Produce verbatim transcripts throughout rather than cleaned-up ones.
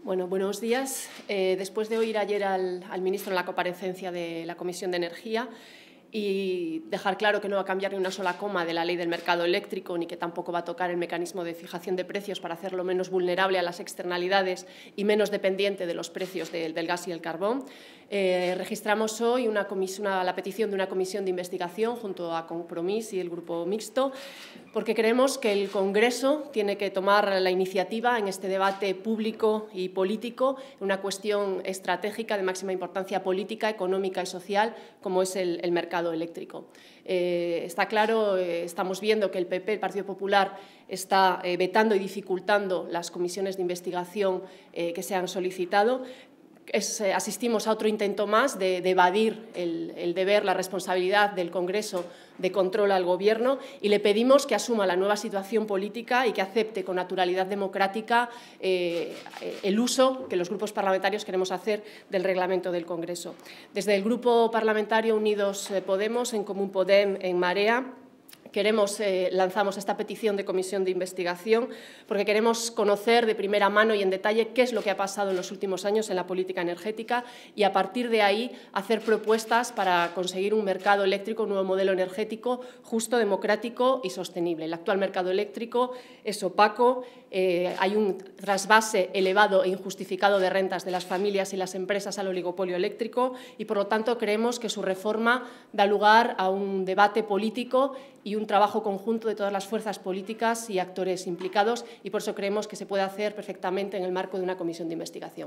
Bueno, buenos días. Eh, después de oír ayer al, al ministro en la comparecencia de la Comisión de Energía y dejar claro que no va a cambiar ni una sola coma de la ley del mercado eléctrico ni que tampoco va a tocar el mecanismo de fijación de precios para hacerlo menos vulnerable a las externalidades y menos dependiente de los precios de, del gas y el carbón, eh, registramos hoy una una, la petición de una comisión de investigación junto a Compromís y el Grupo Mixto, porque creemos que el Congreso tiene que tomar la iniciativa en este debate público y político, una cuestión estratégica de máxima importancia política, económica y social, como es el, el mercado eléctrico. Eh, está claro, eh, estamos viendo que el P P, el Partido Popular, está eh, vetando y dificultando las comisiones de investigación eh, que se han solicitado. Es, eh, asistimos a otro intento más de, de evadir el, el deber, la responsabilidad del Congreso de control al Gobierno y le pedimos que asuma la nueva situación política y que acepte con naturalidad democrática eh, el uso que los grupos parlamentarios queremos hacer del reglamento del Congreso. Desde el Grupo Parlamentario Unidos Podemos, en Común Podem, en Marea, Queremos, eh, lanzamos esta petición de comisión de investigación porque queremos conocer de primera mano y en detalle qué es lo que ha pasado en los últimos años en la política energética y a partir de ahí hacer propuestas para conseguir un mercado eléctrico, un nuevo modelo energético justo, democrático y sostenible. El actual mercado eléctrico es opaco, eh, hay un trasvase elevado e injustificado de rentas de las familias y las empresas al oligopolio eléctrico y, por lo tanto, creemos que su reforma da lugar a un debate político y un trabajo conjunto de todas las fuerzas políticas y actores implicados y por eso creemos que se puede hacer perfectamente en el marco de una comisión de investigación.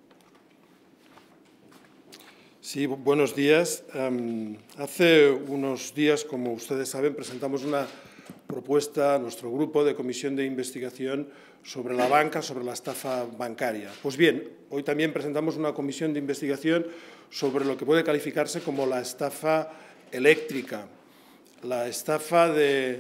Sí, buenos días. Um, hace unos días, como ustedes saben, presentamos una propuesta a nuestro grupo de comisión de investigación sobre la banca, sobre la estafa bancaria. Pues bien, hoy también presentamos una comisión de investigación sobre lo que puede calificarse como la estafa eléctrica, la estafa de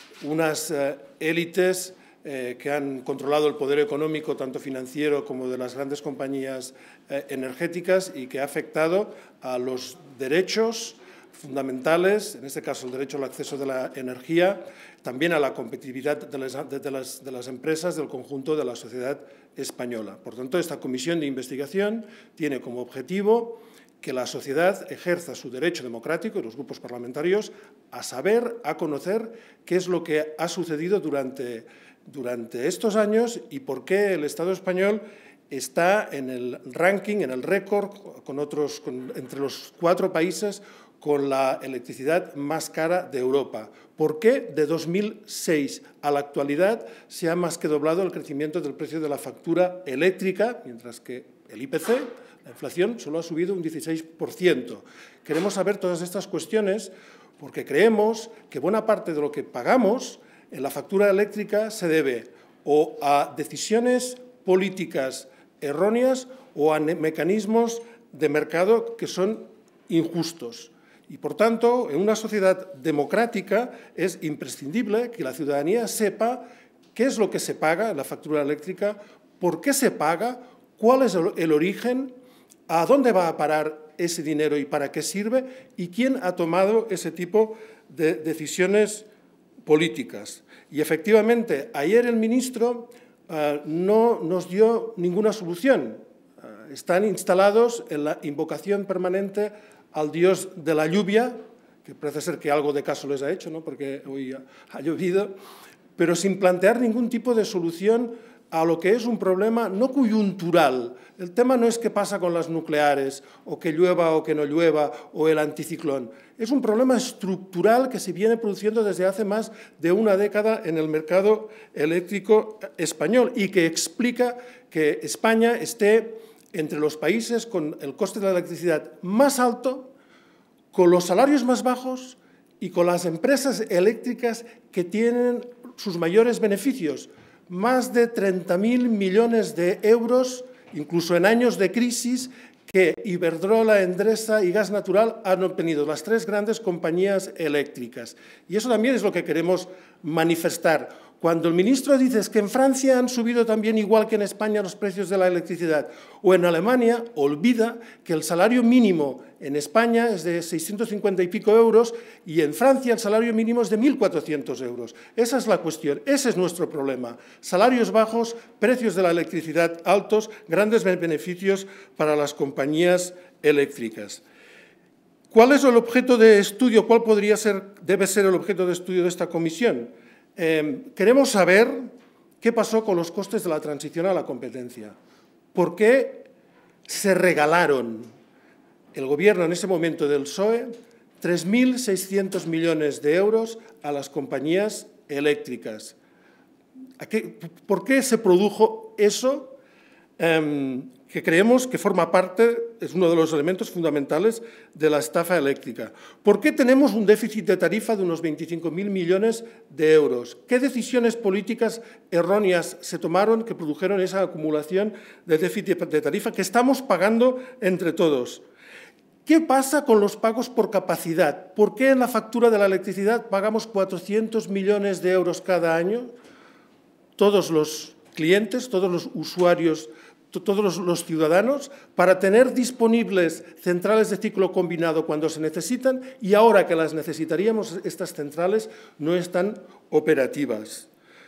unas eh, élites eh, que han controlado el poder económico, tanto financiero como de las grandes compañías eh, energéticas y que ha afectado a los derechos fundamentales, en este caso el derecho al acceso de la energía, también a la competitividad de las, de las, de las empresas del conjunto de la sociedad española. Por tanto, esta comisión de investigación tiene como objetivo que la sociedad ejerza su derecho democrático y los grupos parlamentarios a saber, a conocer qué es lo que ha sucedido durante, durante estos años y por qué el Estado español está en el ranking, en el récord, con otros, con, entre los cuatro países con la electricidad más cara de Europa. ¿Por qué de dos mil seis a la actualidad se ha más que doblado el crecimiento del precio de la factura eléctrica, mientras que el I P C, la inflación, solo ha subido un dieciséis por ciento? Queremos saber todas estas cuestiones porque creemos que buena parte de lo que pagamos en la factura eléctrica se debe o a decisiones políticas erróneas o a mecanismos de mercado que son injustos. Y, por tanto, en una sociedad democrática es imprescindible que la ciudadanía sepa qué es lo que se paga en la factura eléctrica, por qué se paga, cuál es el origen, a dónde va a parar ese dinero y para qué sirve y quién ha tomado ese tipo de decisiones políticas. Y, efectivamente, ayer el ministro uh, no nos dio ninguna solución. Uh, están instalados en la invocación permanente al dios de la lluvia, que parece ser que algo de caso les ha hecho, ¿no? Porque hoy ha, ha llovido, pero sin plantear ningún tipo de solución a lo que es un problema no coyuntural. El tema no es qué pasa con las nucleares, o que llueva o que no llueva, o el anticiclón. Es un problema estructural que se viene produciendo desde hace más de una década en el mercado eléctrico español y que explica que España esté entre los países con el coste de la electricidad más alto, con los salarios más bajos y con las empresas eléctricas que tienen sus mayores beneficios. Más de treinta mil millones de euros, incluso en años de crisis, que Iberdrola, Endesa y Gas Natural han obtenido, las tres grandes compañías eléctricas. Y eso también es lo que queremos manifestar. Cuando el ministro dice que en Francia han subido también igual que en España los precios de la electricidad, o en Alemania, olvida que el salario mínimo en España es de seiscientos cincuenta y pico euros y en Francia el salario mínimo es de mil cuatrocientos euros. Esa es la cuestión, ese es nuestro problema. Salarios bajos, precios de la electricidad altos, grandes beneficios para las compañías eléctricas. ¿Cuál es el objeto de estudio? ¿Cuál podría ser, debe ser el objeto de estudio de esta comisión? Eh, queremos saber qué pasó con los costes de la transición a la competencia. ¿Por qué se regalaron el Gobierno en ese momento del P S O E tres mil seiscientos millones de euros a las compañías eléctricas? ¿A qué, ¿Por qué se produjo eso? Eh, que creemos que forma parte, es uno de los elementos fundamentales de la estafa eléctrica. ¿Por qué tenemos un déficit de tarifa de unos veinticinco mil millones de euros? ¿Qué decisiones políticas erróneas se tomaron que produjeron esa acumulación de déficit de tarifa que estamos pagando entre todos? ¿Qué pasa con los pagos por capacidad? ¿Por qué en la factura de la electricidad pagamos cuatrocientos millones de euros cada año? Todos los clientes, todos los usuarios, todos los, los ciudadanos, para tener disponibles centrales de ciclo combinado cuando se necesitan y ahora que las necesitaríamos, estas centrales no están operativas.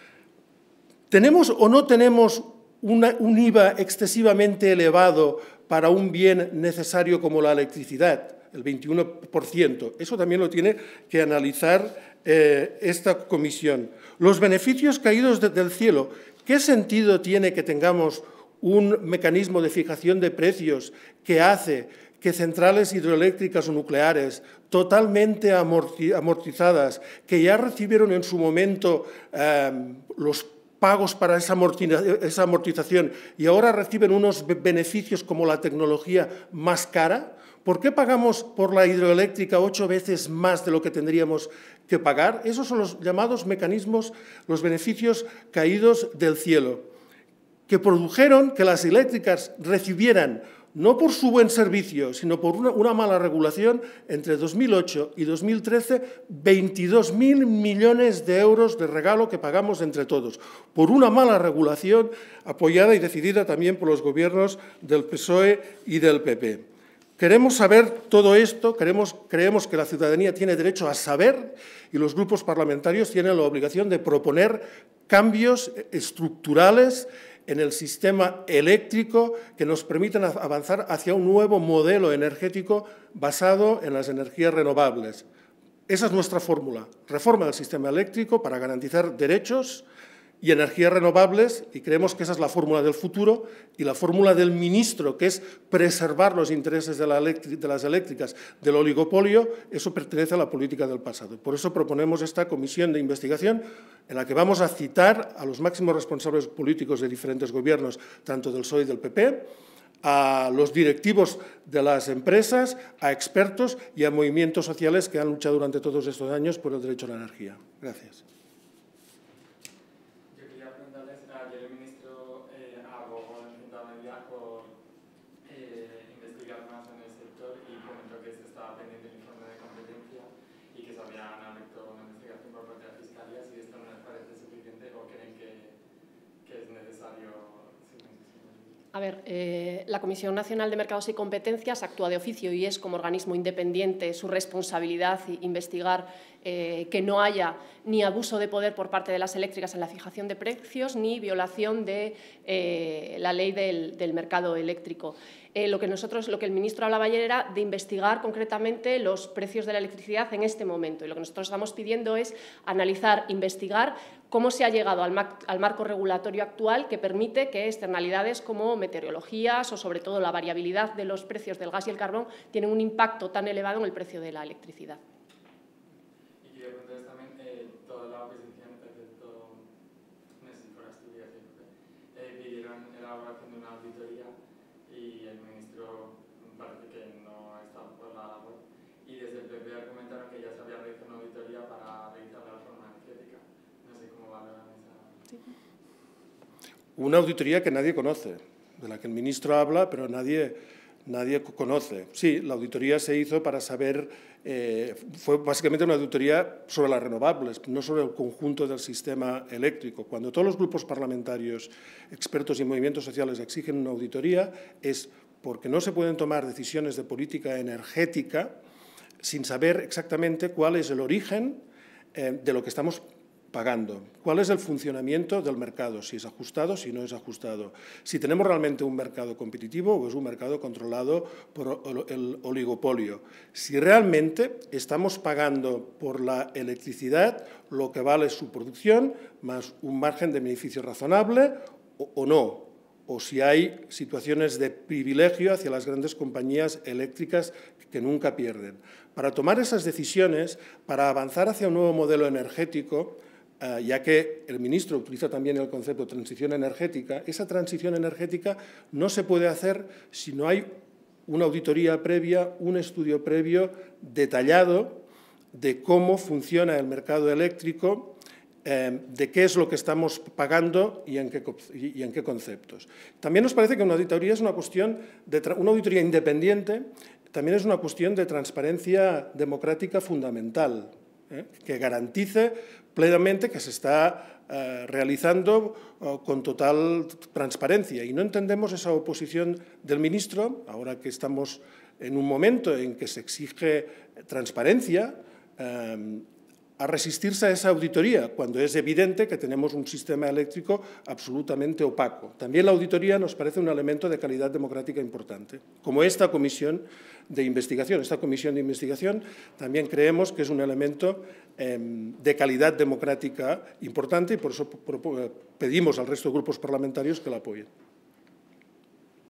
¿Tenemos o no tenemos una, un I V A excesivamente elevado para un bien necesario como la electricidad? El veintiuno por ciento. Eso también lo tiene que analizar eh, esta comisión. Los beneficios caídos de, del cielo. ¿Qué sentido tiene que tengamos un mecanismo de fijación de precios que hace que centrales hidroeléctricas o nucleares totalmente amortizadas, que ya recibieron en su momento eh, los pagos para esa amortización y ahora reciben unos beneficios como la tecnología más cara? ¿Por qué pagamos por la hidroeléctrica ocho veces más de lo que tendríamos que pagar? Esos son los llamados mecanismos, los beneficios caídos del cielo, que produjeron que las eléctricas recibieran, no por su buen servicio, sino por una, una mala regulación, entre dos mil ocho y dos mil trece, veintidós mil millones de euros de regalo que pagamos entre todos, por una mala regulación apoyada y decidida también por los gobiernos del P S O E y del P P. Queremos saber todo esto, queremos, creemos que la ciudadanía tiene derecho a saber y los grupos parlamentarios tienen la obligación de proponer cambios estructurales en el sistema eléctrico que nos permitan avanzar hacia un nuevo modelo energético basado en las energías renovables. Esa es nuestra fórmula, reforma del sistema eléctrico para garantizar derechos y energías renovables, y creemos que esa es la fórmula del futuro, y la fórmula del ministro, que es preservar los intereses de, la de las eléctricas del oligopolio, eso pertenece a la política del pasado. Por eso proponemos esta comisión de investigación en la que vamos a citar a los máximos responsables políticos de diferentes gobiernos, tanto del P S O E y del P P, a los directivos de las empresas, a expertos y a movimientos sociales que han luchado durante todos estos años por el derecho a la energía. Gracias. A ver, eh, la Comisión Nacional de Mercados y Competencias actúa de oficio y es como organismo independiente su responsabilidad investigar eh, que no haya ni abuso de poder por parte de las eléctricas en la fijación de precios ni violación de eh, la ley del, del mercado eléctrico. Eh, lo que nosotros, lo que el ministro hablaba ayer era de investigar concretamente los precios de la electricidad en este momento y lo que nosotros estamos pidiendo es analizar, investigar cómo se ha llegado al, mar, al marco regulatorio actual que permite que externalidades como meteorologías o sobre todo la variabilidad de los precios del gas y el carbón tienen un impacto tan elevado en el precio de la electricidad. Y quería preguntarles también, eh, toda la oposición, excepto, no sé si fuera estudiar, eh, pidieron elaboración de una auditoría y el ministro parece que no está por la labor. Y desde el P P argumentaron que ya se había realizado una auditoría para realizar la reforma energética. No sé cómo valoran esa. Sí. Una auditoría que nadie conoce, de la que el ministro habla, pero nadie, nadie conoce. Sí, la auditoría se hizo para saber, eh, fue básicamente una auditoría sobre las renovables, no sobre el conjunto del sistema eléctrico. Cuando todos los grupos parlamentarios, expertos y movimientos sociales exigen una auditoría, es porque no se pueden tomar decisiones de política energética sin saber exactamente cuál es el origen eh, de lo que estamos pagando, cuál es el funcionamiento del mercado, si es ajustado, si no es ajustado, si tenemos realmente un mercado competitivo o es un mercado controlado por el oligopolio, si realmente estamos pagando por la electricidad lo que vale su producción más un margen de beneficio razonable o, o no, o si hay situaciones de privilegio hacia las grandes compañías eléctricas que nunca pierden. Para tomar esas decisiones, para avanzar hacia un nuevo modelo energético, Uh, ya que el ministro utiliza también el concepto de transición energética, esa transición energética no se puede hacer si no hay una auditoría previa, un estudio previo detallado de cómo funciona el mercado eléctrico, eh, de qué es lo que estamos pagando y en qué, y en qué conceptos. También nos parece que una auditoría es una cuestión de una auditoría independiente, también es una cuestión de transparencia democrática fundamental, ¿eh? que garantice plenamente que se está eh, realizando eh, con total transparencia. Y no entendemos esa oposición del ministro, ahora que estamos en un momento en que se exige transparencia, eh, a resistirse a esa auditoría, cuando es evidente que tenemos un sistema eléctrico absolutamente opaco. También la auditoría nos parece un elemento de calidad democrática importante, como esta comisión de investigación. Esta comisión de investigación también creemos que es un elemento eh, de calidad democrática importante y por eso pedimos al resto de grupos parlamentarios que la apoyen.